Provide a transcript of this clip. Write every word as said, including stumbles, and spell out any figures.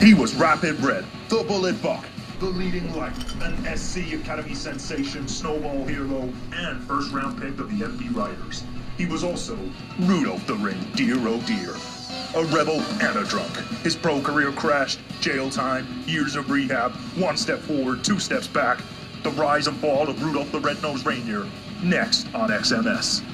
He was Rapid Red, the Bullet Buck, the leading light, an S C Academy sensation, snowball hero, and first round pick of the M P Riders. He was also Rudolph the Ring, dear oh dear. A rebel and a drunk. His pro career crashed, jail time, years of rehab, one step forward, two steps back. The rise and fall of Rudolph the Red-Nosed Reindeer, next on X M S.